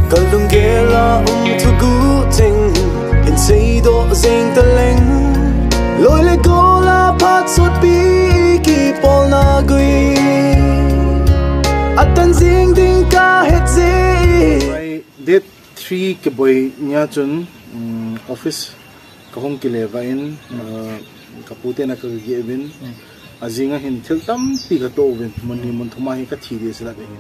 kalung gela thu gu ting in sei do zeng ta leng loi le go la phat sut pi ki pol na gui atan zing ding ka het ze date 3 ke boy nya chun office ka hong ki leva in kapute na ka gevin azinga hin thil tam pi ka to win mani mon thuma hi ka thi de sala be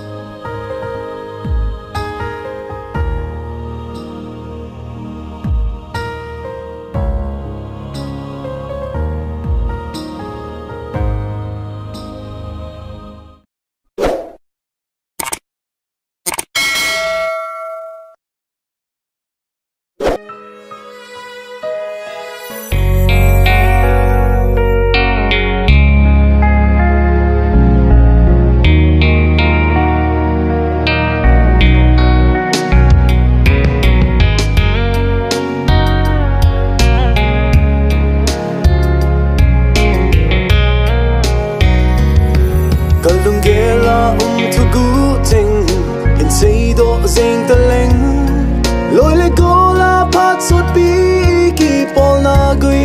kalung gela thu gu ting in sei do zeng ta leng loi le go la phat sut pi ki pol na gui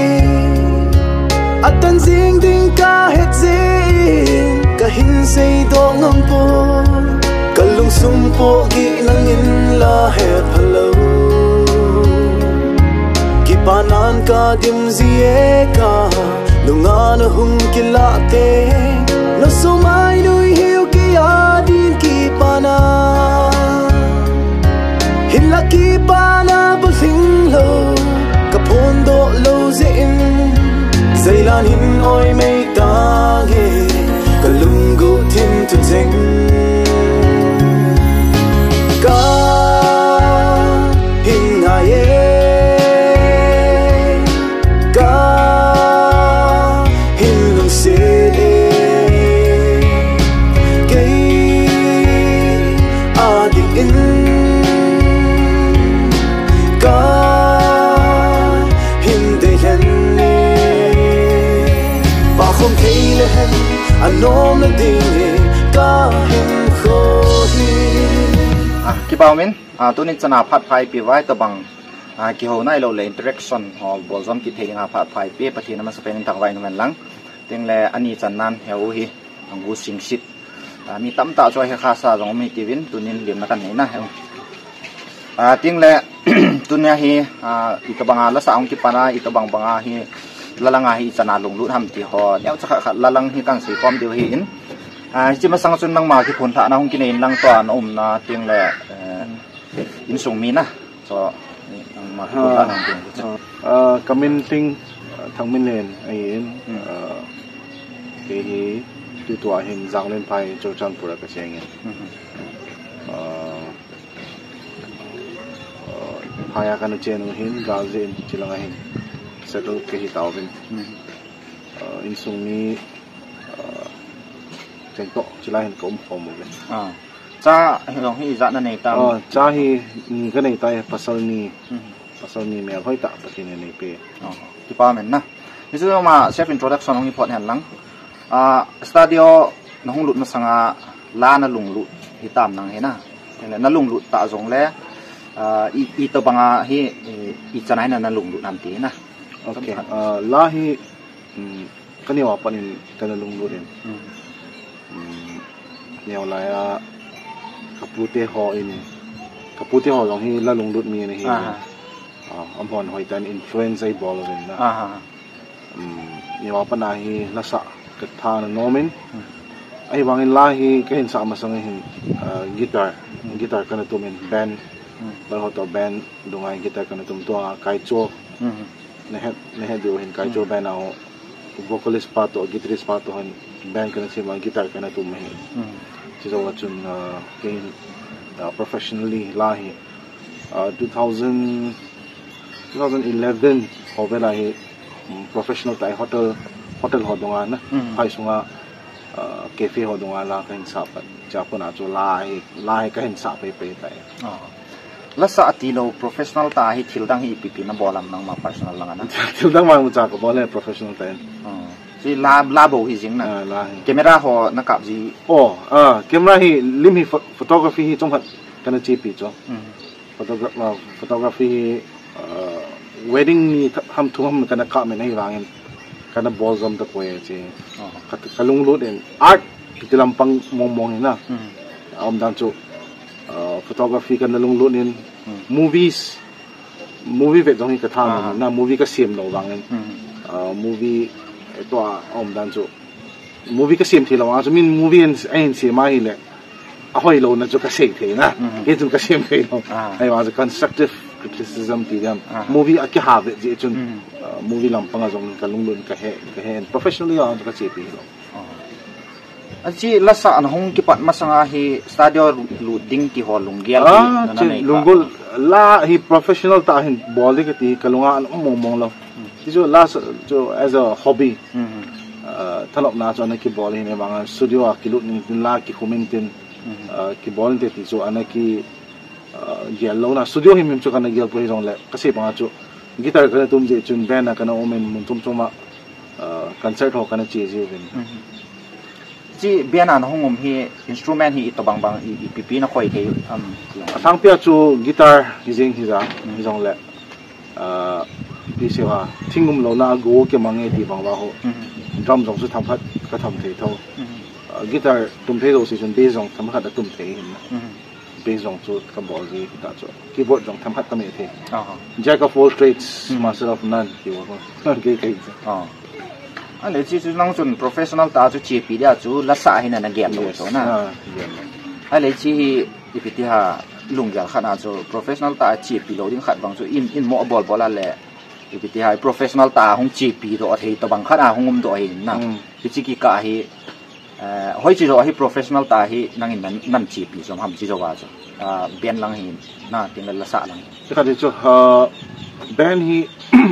atan zing ding ka het ze ka hin sei do ngam po kalung sum po gi lang in la he phalo ki panan ka dim zie ka lunga na hum ki la te no so mai nui hiu ki adin ki pana hin la ki pana bul thing lo kapon do lo zin zailan hin oi mei ta ge kalungu tin tu zeng ka hin na ye ka hin lung se không thấy lên anh ôm lên tình ca hình khôi cái bao mình tôi nên chana phát phai bị vai tờ bằng cái hồ này lâu lấy interaction họ bảo zom cái thề phát phai bị bắt thì nó sẽเป็นทางvai nó mình lắng tiếng là anh ấy chăn nan hiểu hi anh gu sinh sit mi tắm tạo cho hay khá xa giống mi cái vin tôi nên điểm là cái này na hiểu tiếng là tôi nha hi cái bằng là sao ông cái pana cái bằng bằng hi lalang hi chana lung lut ham ti ho neu cha kha lalang hi kang si kom deu hi in chi ma sang chun nang ma ki phun tha na hong ki nei lang to na na ting le in sung mi na so nang ma phun tha nang ting commenting thang min len ai in ke hi tu to hin jang len pai cho chan pura ka seng in haya kan chen hin ga zen chilang hin settle ke hi tao vin in sung ni chen to chila hin kom phom mo vin cha long hi za na nei ta cha hi ni ka nei tai pasal ni me hoi ta patin nei pe ki pa men na ni chu ma self introduction hong hi phot han lang studio na hong lut na sanga la na lung lut hi tam nang he na na lung lut ta zong le i to banga hi i chanai na lung lut nam ti na okay lahi kaniwa panin tanalung lurin nyaw laya kapute ho long hi la lung lut mi ni hi ampon hoitan influence ai bolin na nyaw pa na hi lasa katha na nomin ai wangin lahi kahin sa masang hin guitar kana tumin band bar hoto band dungai guitar kana tum to kai cho nehe do hin kai jo band ao vocalist pa to guitarist pa to han band kana si ma guitar kana tum me chi zo chun gain professionally lahi 2011 hovela hi professional tai hotel ho donga na phai sunga cafe ho donga la kain sa pa cha pona cho lai kain sa pe tai la sa atilo professional ta hi thildang hi pp na bolam nang ma personal lang na thildang ma mu cha ko bole professional ta si la bo hi jing na camera ho na kap ji camera hi lim hi photography hi chong kana chi pi cho photography wedding ni ham thum kana ka me nei wangin kana bolzom da ko che kalung lu den art pitilam pang mong na om dan chu photography kana lung lu nin movie ve dong ka tha na movie ka sim lo wangin movie to om dan chu movie ka sim thi lo wa chu min movie en se ma hi le a hoi lo na chu ka se the na ke chu ka sim the lo ai wa constructive criticism ti dam movie a ki ha ve je chun movie lam panga jong ka lung lun ka he professionally on ka che pi lo achi lasa an hong ki pat masanga hi stadio lu ding ti ho lungial ki lungul la hi professional ta hin boli ke ti kalunga an mong lo ti jo la jo as a hobby thalop na cho na ki boli ne bang studio a ki lu ning la ki khuming tin ki bol te ti jo ana ki yellow na studio hi mim chu kana gel po hi jong le ka se pa chu guitar kana tum je chun band na kana omen mun tum chuma concert ho kana che je ben chi bian an hongom hi instrument hi to bang pp na khoi the sang pia chu guitar hi jing hi za hi jong le pi se wa thingum lo na go ke mangi ti bang wa ho drum jong chu tham phat ka tham the tho guitar tum the do si chun bass jong tham khat da tum the hin bass jong chu ka bol ji ta chu keyboard jong tham khat ka me the jack of all trades master of none ki wa ke anh lấy chỉ năng chuẩn professional ta chú chỉ bị dia chú lát sa hay là game đồ số na anh lấy chỉ ipi tia lung giờ khát chú professional ta chỉ bị lâu đến khát bằng chú in mỏ ball là lệ ipi tia professional ta không chỉ bị đồ thì tao bằng khát không đồ hình na chỉ cái cả hi hỏi chỉ rồi hi professional ta hi năng in năng chỉ bị xong ham chỉ rồi vào rồi biên lang hi na tiếng là lát sa lang cái này chú band hi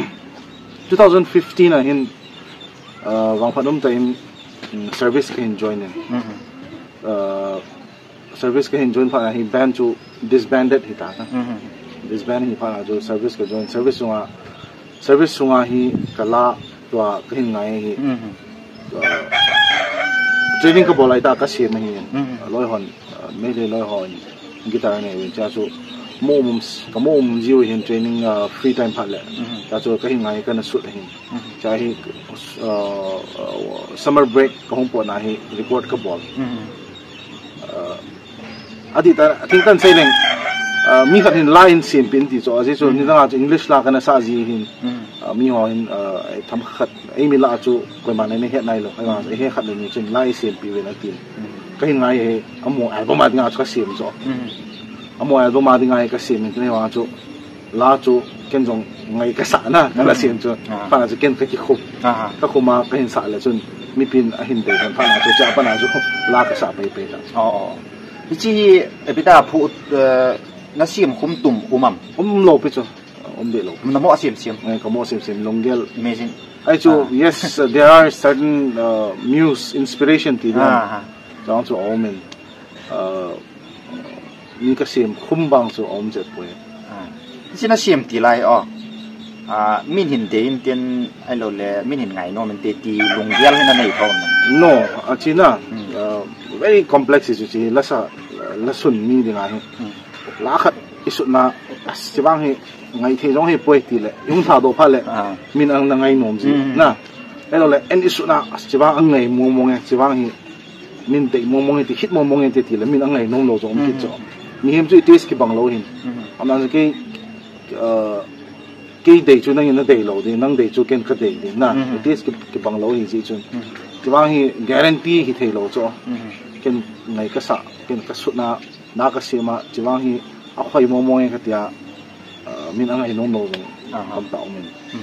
2015 là hin wang phanum time service can join in service can join pha hi band chu disbanded hi ta disband hi pha jo service ka join service sunga hi kala to ka ngai hi training ka bolai ta ka se ma hi loi hon me le loi hon guitar ne wi cha chu mom jiu hin training free time pha le ta chu ka ngai ka na su hin cha hi summer break ka hong po na hi record ka ball adi ta thing tan sai leng mi khat hin line sim pin ti cho aje chu ni da english la kana sa ji hin mi ho hin tham khat ai mi la chu koi ma ne he nai lo ai ma he khat ni chen line sim pi we na tin ka hin ngai he amo album ma nga chu ka sim cho amo album ma ngai ka sim ni wa chu la chu ken jong ngai ka sa na la sim chu pa chu ken ka ki khum ka khuma ka hin sa le chun mi pin a hin de kan pa na chu cha pa na chu la ka sa pe ta chi epita phu na sim khum tum umam lo pe chu de lo na mo sim ka mo sim longgel amazing ai chu yes there are certain muse inspiration ti da jang chu omen ni ka sim khum bang chu om je poi chi na sim ti lai min hin de in ten ai lo le min hin ngai no men te ti longgel hin na nei thon no achina very complex is chi la sun mi de ngai la khat isu na sibang hi ngai the jong hi poi ti le yung tha do pha le min ang na ngai nom ji na ai lo le en isu na sibang ang ngai mong sibang hi min te mong ti hit mong te ti le min ang ngai nom lo jong ki cho ni hem chu tes ki bang lo hin amna ke ke de chu nang in de lo de nang de chu ken ka de na tes ki bang lo hi ji chun sibang hi guarantee hi the lo cho ken ngai ka sa ken ka su na ka sema sibang hi a khoi mong ka tia min ang ai nom lo jong kam ta min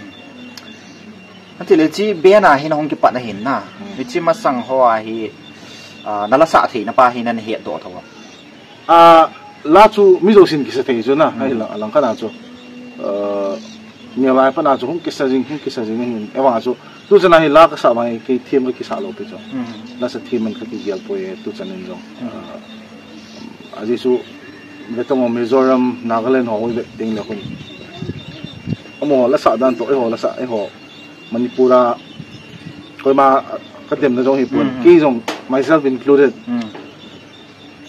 anh le chi bena hin hong ki pat na hin na mi chi ma sang ho hi nala sa thi na pa hin an he do thawa la chu mi zo sin ki sa thei chu na ai lang ka na chu nya lai pa na chu hong ki sa jing hin ewa chu tu chana hi la ka sa mai ki thim ki sa lo pe chu la sa thim man ka ki gel poe tu chanin lo aji chu betong Mizoram Nagaland ho we ding la khun amo la sa dan to la sa ho Manipura koi ma ka dem na jong hi pun ki jong myself included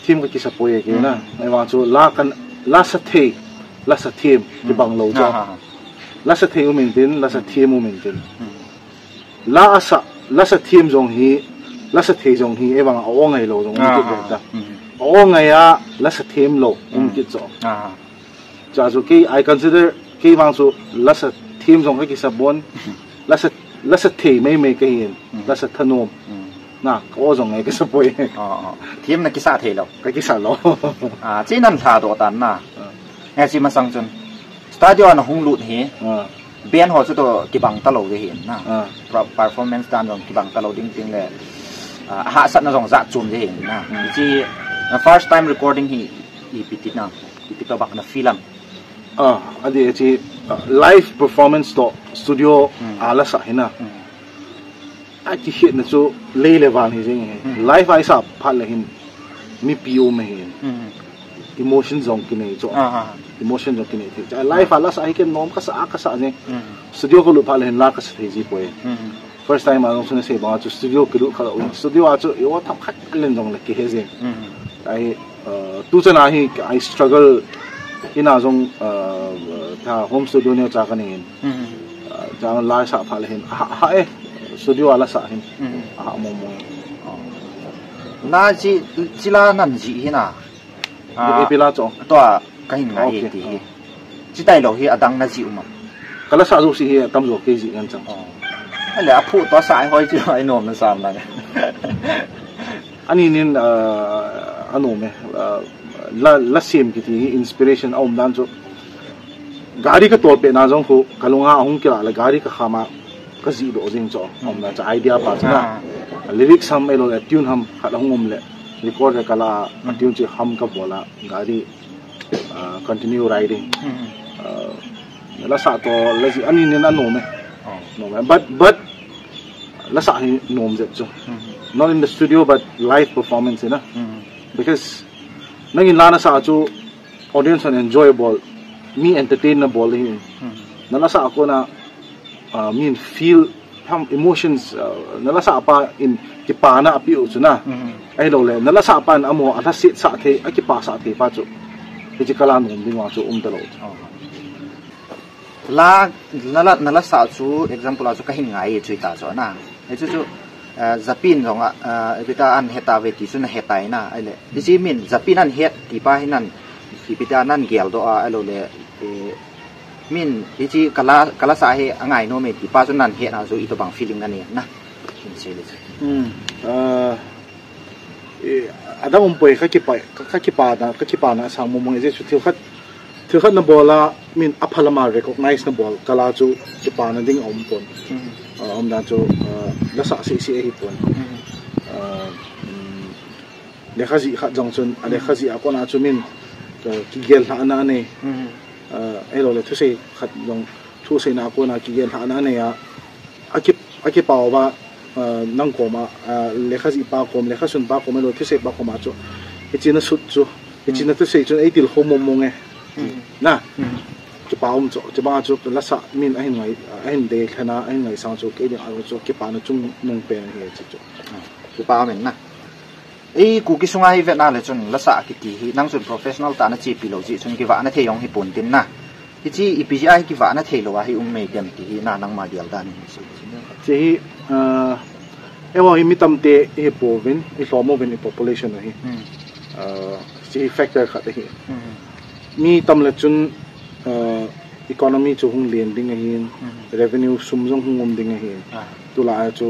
team cái kisa poe cái na ai wang chu la sa the la sa team cái bang lâu cho la sa the mình tin la sa team mình tin la sa team jong hi la sa the jong hi ai wang ong ai lo jong cái ta ong ai à la sa team lo cái cho cha chu cái I consider cái wang chu la sa team jong cái kisa bon la sa the mấy cái hin la sa thanom na có dòng này cái sắp bôi team này cái sao thế đâu cái sao lo chỉ nên thà đồ tàn na nghe chỉ mà sang chân stadion nó hung lụt hết biến họ sẽ đồ cái bằng ta lâu cái hiện na performance đàn dòng cái bằng ta lâu đinh đinh lệ hạ sẵn nó dòng dạ chùm cái hiện na chỉ first time recording hi ipitit na ipito bak na film adi chỉ live performance to studio ala sa hina ai chỉ hiện là chỗ lê lê vàng thì gì live ai sắp phát là hình mi piu mà hình emotion dòng cái này chỗ emotion dòng cái này thì live phát là sai cái nom cái sa này studio có lúc phát là hình lá cái gì gì vậy first time mà ông say bảo chỗ studio cái lúc khai studio à chỗ yếu thằng khách lên dòng là cái gì ai tu chân ai ai struggle ina dòng tha home studio này cha cái này cha live sắp phát là hình hai studio ala sa hin mo na chỉ là nan gì hi na epila cho to cái hình này thì chỉ tay lâu hi adang na gì mà kala sa zo si hi tam zo ke ji ngan chang ai là phụ to sai hoi chứ ai nom na sam na ani nin ano me la sim ki ti inspiration om dan cho gari ka tol pe na jong ko kalunga hong kila la gari ka khama cái gì đó riêng cho ông là cho idea pa cha lyrics ham elo la tune ham khat hongom le record ka la tune chi ham ka bola gari continue riding la sa to la ji ani ne na no me but la sa hi nom jet cho not in the studio but live performance na because nangin la na sa chu audience and enjoyable me entertainable hi na la sa ako na mean feel some emotions nalasa pa in kipa na api u chuna ai lo le nalasa pa na amo atha sit sa the a kipa sa the pa chu ki kala nom ding wa chu ta lo la nalasa chu example chu ka hin ngai chui ta cho na ai chu zapin rong a bita an heta ve ti chu na hetai na ai le ji min zapin an het ti pa hinan ti bita nan gel do a lo le min ichi kala sa he angai no me ti pa chunan he na zo ito bang feeling na ni na in se le ada poi ka kipa na sang mo mo je chu thil khat na bola min aphalama recognize na bol kala chu kipa na ding om pon om da chu la sa si hi pon le khazi khat jong chun ale khazi akona chu min ki gel na na ne elo le thusei khat long thusei na ko na ki gel ha na ne ya aki paw ba nang ko ma le khazi pa kom le khasun pa kom lo thusei pa kom a chu ichina sut chu ichina thusei chu ai til khom mong nge na ki paum chu che ba chu la sa min a hin ngai a hin de khana a hin ngai sang chu ke de a chu ki pa na chung nong pe he chu ki pa men na ei ku ki sunga hi vetna le chun la sa ki ti hi nang chun professional ta na chi pi lo ji chun ki wa na the yong hi pun tin na hi chi ipji ki wa na the lo wa hi me gam ti hi na nang ma dial dan chi hi ewa hi mitam te hi povin hi formo vin population hi chi factor khat hi mi tam le chun economy chu hung len ding hi revenue sum jong hungom ding hi tu la chu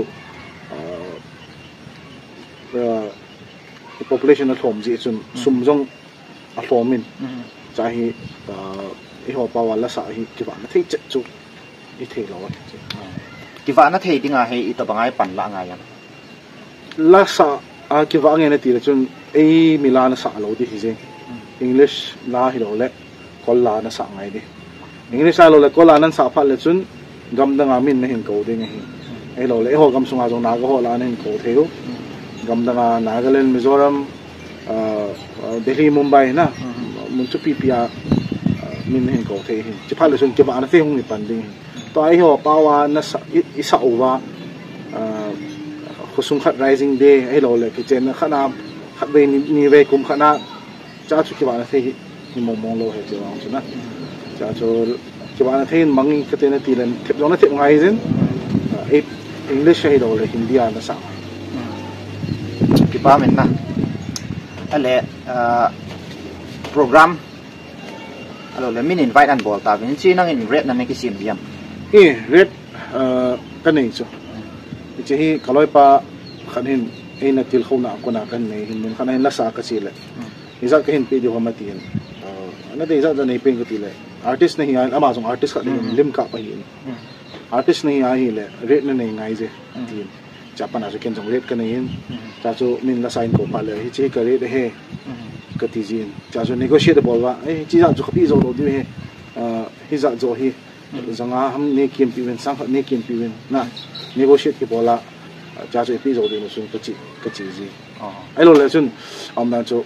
population at home ji chun sum jong a formin cha hi e ho pa wala sa hi ki ba na thei che chu i thei lo ki va na thei dinga he i to bangai pan la nga yan la sa a ki va nge na ti chun e milan sa lo di hi je english la hi lo le kol la na sa ngai di english a lo le kol la nan sa pha le chun gam da nga min na hin ko ding hi e lo le ho gam sunga jong na go ho la na hin ko theu gam da nga Nagaland Mizoram Delhi Mumbai na mun chu pipia min hin ko the hin chi pha le chun ki ba na the hung ni pan ding to ai ho pawa na isa over khusung khat rising day ai lo le ki chen khana khát về ni về cùng khát na cha chú cái bạn thấy hi mong lo hết chứ không chứ na cha chú cái bạn thấy mang cái tên là tiền thiệp giống nó thiệp ngay chứ English hay đâu là Hindi là sao cái ba mình na ale program alo le min invite an bol ta vin chi nang in red na me ki sim diam red cái này chứ chỉ hi kalau pa khanin na til khona ko na kan nei hin khana hin la sa ka chile izat ka hin pe di homa tin na de izat nei pen ka tile artist nahi ai ama song artist ka lim ka pa hin artist nahi ai hi le red na nei ngai je tin japan a ken jong red ka nei hin cha chu min la sign ko pa le hi chi ka red he ka ti jin cha chu negotiate bol wa chi za chu khapi zo lo di he hi za zo hi zanga ham ne kim pi wen sang ne kim pi wen na negotiate ki bola cha chu pi zo de no sun ka chi ji ai lo le sun na chu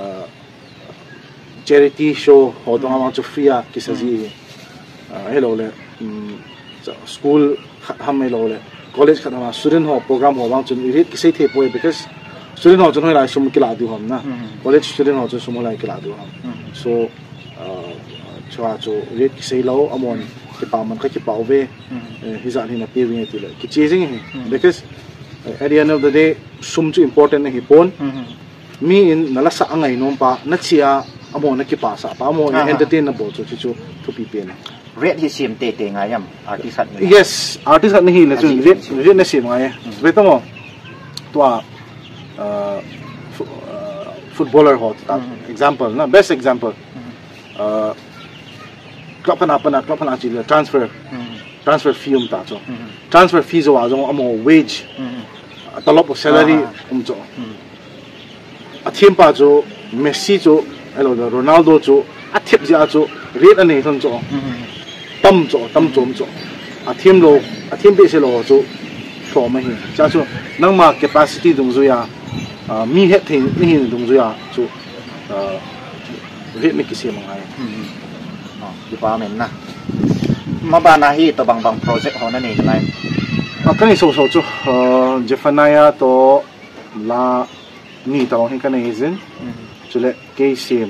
charity show ho dong ma chu free a ki sa ji ai lo le school ham ai lo le college kha ma student ho program ho wang chun rit ki sei the poi because student ho chun hoi lai sum ki la du hom na college student ho chu sum lai ki la du hom so chua chu rit ki sei lo amon ki pa man ka ki pa ve hi za ni na pe wi ti le ki chasing hi because at the end of the day sum chu important hi pon mi in nala sa angai nom pa na chia amon na ki pa sa pa amon entertainable chu chu to pi pe na red hi sim te nga yam artist hat yes artist hat ni le chu red na sim ngai ve to mo to footballer hot example na best example club pana chi le transfer fee ta cho transfer fees wa jong amo wage talop salary cho athim pa cho Messi cho elo Ronaldo cho athip ja cho rate ane thon cho tam cho athim be se lo cho tho ma hi cha cho nang ma capacity dung zu ya mi het thing ni dung zu ya cho rate me ki se ma ngai department na mabana hi to bang project ho na ni lai akani so chu Jefanaya to la ni ta hin kana izin chule KCM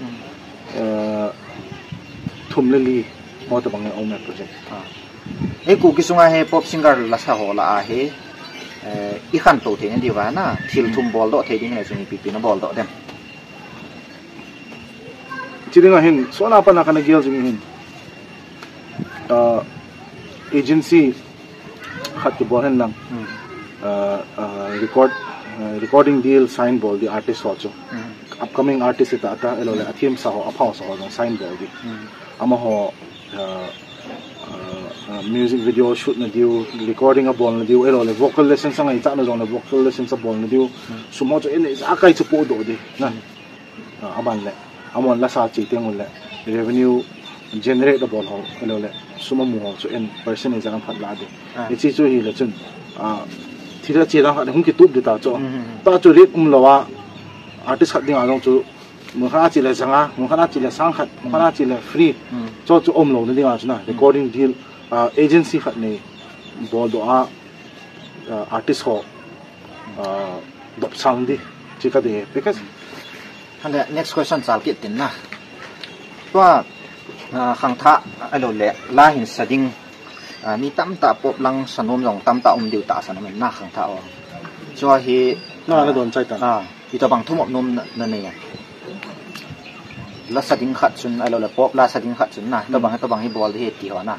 thumleli mo to bang owner project e ku kisunga he pop singer la sa ho la he i khan to the ni wa na thil thum bol do the ding ne suni pi na bol do dem chidinga hin sona pa na kana gel jing hin agency khat ki bohen lang recording deal sign ball the artist also upcoming artist ita ata elo le athim sa ho aphaw sa ho sign ball di ama ho music video shoot na diu recording a ball na diu elo le vocal lesson sa ngai ta na jong le vocal lesson sa ball na diu sumo cho in is akai chu po do di na aban le amon la sa chi teng le revenue generate the ball ho elo le sumo mu ho so in person is ang phat la de ichi chu hi le chun thira chi ra ha hum ki tup de ta cho ta chu rit lawa artist khat ding along chu mu kha chi le zanga mu kha chi le sang khat mu kha chi le free cho chu om lo ni ding a chuna recording deal agency khat nei bol do a artist ho dop sang di chi ka de because and the next question sal kit tin na to khang tha alo le la hin sading mi tam ta pop lang sanom jong tam ta diu ta sanam na khang tha o cho hi na la don chai ta hi to bang thum op nom na ne la sading khat chun alo le pop la sading khat chun na to bang hi bol hi ti ho na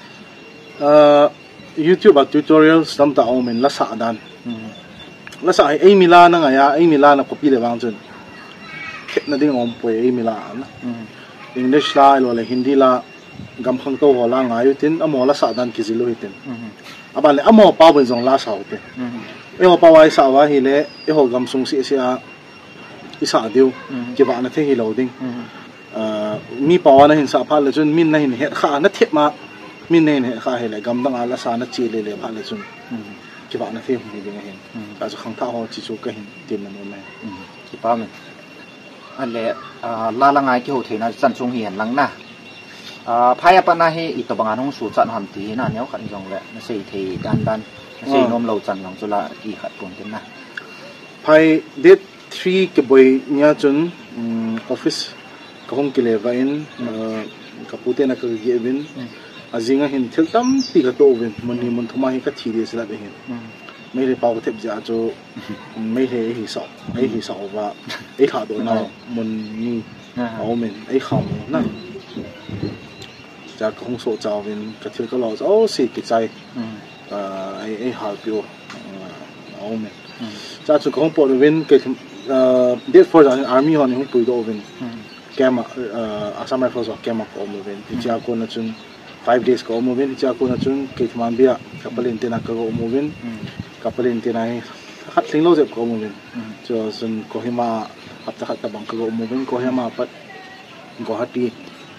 YouTube tutorials tam ta om in la sa dan la sa ai mila na nga ya ai mila na copy le wang chun na ding om poi ai mila na English la ilo le Hindi la gam khang to ho la nga yutin amo la sa dan ki zilu hitin aban le amo pa bon jong la sa hote e ho pa wai sa wa hi le e ho gam sung si sia isa diu ki ba na the hi loading mi pa wa na hin sa pha le chun min na hin he kha na thep ma min ne he kha he le gam dang ala sa na chi le le pha le chun ki ba na the hi ding hin ta chu khang tha ho chi chu ka hin tin na no me ki pa me ale la la ngai ki ho theina chan chung hi han lang na phaya pa na hi i to bang anong su chan ham ti na neu khan jong le na sei thei dan na sei nom lo chan lang chula ki khat pon tin na phai det 3 ke boy nya chun office ka hong ke leva in kapute na ka gevin azinga hin thil tam ti ka to vin mani mun thuma hi ka thi de sala be hin mai le pau thep ja cho mai he hi sa wa ai kha do na mun ni au men ai kham na ja ka hong so chaw vin ka thil ka lo o si ki chai ai hal pio au men cha chu ka hong po vin ke date for the army hon hong pui do vin kema Assam Rifles of kema ko mo vin ti cha ko na chun 5 days ko mo vin ti cha ko na chun ke thman bia kapalin te na ka ko mo vin kapalin te nai hat thing lo je ko mo vin cho sun ko hima hapta khat ta bang ka ko mo vin ko hima pat Guwahati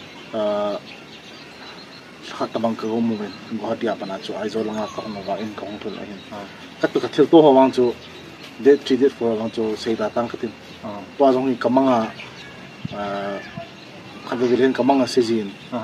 hat ta bang ka ko mo vin Guwahati apana chu ai zo langa ka no wa in kong thul ahin kat ka thil to ho wang chu date 3 date 4 wang chu sei da tang katin to jong ni kamanga khabilen kamanga sejin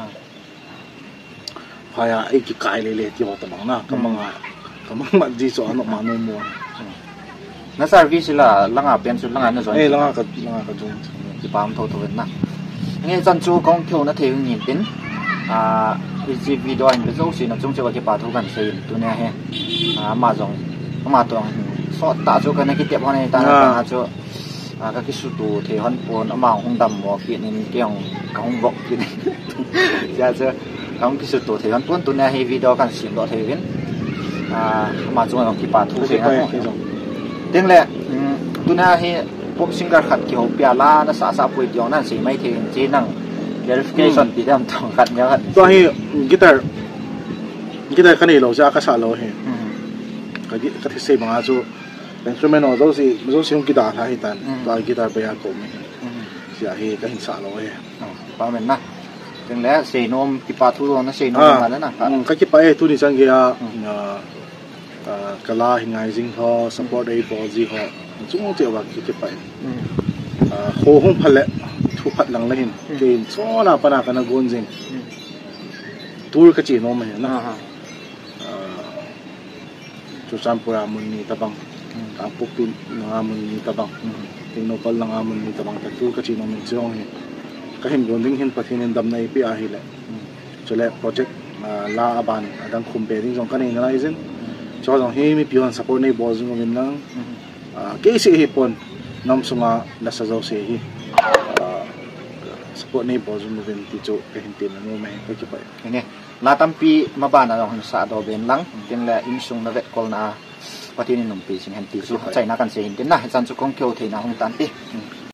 haya ai ki kai le ti ho ta bang na kamanga ji so ano ma no mo na service la langa pen su langa na zo langa ka jong ki pam tho tho na nge chan chu kong thyo na the yin tin isi video in bezo si na chung che ki pa tho kan sei tu ne he ma jong ma tong so ta chu ka na ki te phone ta na chu ka ki su tu the hon pon ama hong dam mo ki nin kyong kong bok ki ja cha kong ki su tu the hon pon tu ne he video kan sim do the win ma chu ngam ki pa thu se ha tiếng lệ tu na he pop singer khat ki ho pia la na sa pui tiong nan sei mai the che nang verification ti dam thong khat nya khat to hi guitar kan ni lo ja ka sa lo he ka thi sei banga chu instrument no zo si guitar tha hi tan to guitar pe ya ko me sia he ka hin sa lo he pa men na tiếng lệ sei nom ki pa thu na sei nom ma na ka ki pa e tu ni chang ge ya kala hingai jing ho support ai bo ji ho chung te wa ki pa ho hong phale thu phat lang la hin ke so na pa na kana gon jing tur ka chi no ma na chu sampura mun ni tabang ta pupin nga mun ni tabang ting no pal nga mun ni tabang ta tur ka chi no min chong he ka hin gon ding hin pathin en dam nai pi a hi le chole project la aban adang khum pe ding jong ka nei na izin cho rằng hi mi pion support nei bol jung min nang ke si hi pon nam sunga la sa zo se hi support nei bol jung min ti cho ke hin tin no me ke ki pa nge la tampi ma ba na hon sa do ben lang tin la in sung na vet kol na patin num pi sing hen ti su chai na kan se hin tin na chan chu kong kyo the na hong tan ti